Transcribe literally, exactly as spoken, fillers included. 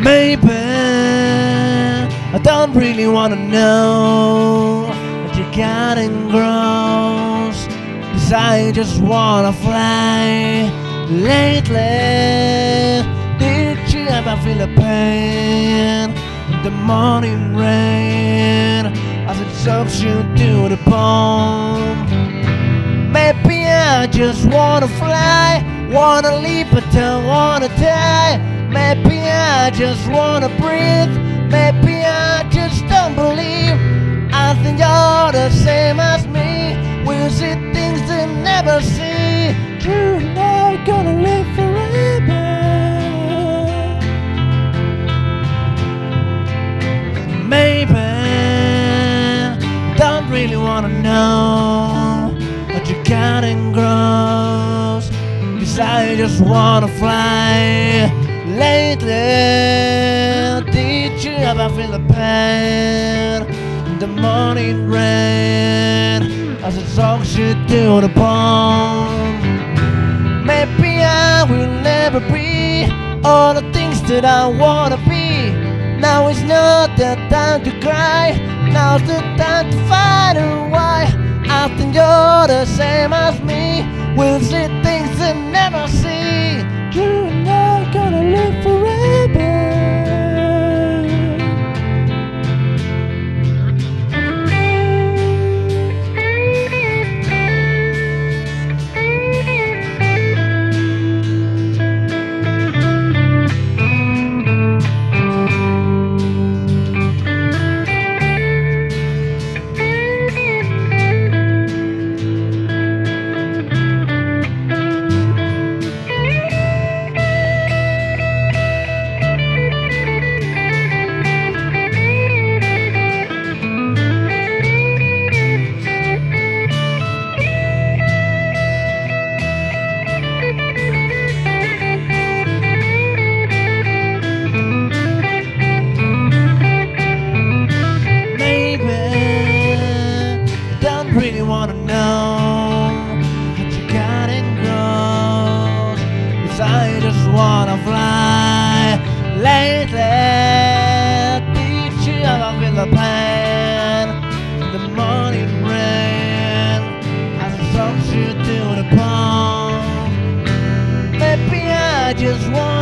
Maybe I don't really wanna know what you got in gross, 'cause I just wanna fly. Lately, did you ever feel the pain in the morning rain as it soaks you to the bone? Maybe I just wanna fly, wanna leap but don't wanna die. Maybe I just wanna breathe, maybe I just don't believe. I think you're the same as me, we'll see things they never see. You're not gonna live forever. Maybe don't really wanna know what you got in gross, 'cause I just wanna fly. Lately, did you ever feel the pain in the morning rain as it soaks you to the bone? Maybe I will never be all the things that I wanna be. Now is not the time to cry, now's the time to find out why. I think you're the same as me, we'll see things they never see. You're not gonna live forever. Really wanna know what you got in gross, 'cause I just wanna fly. Lately, did you ever feel the pain in the morning rain as it soaks you to the bone? Maybe I just want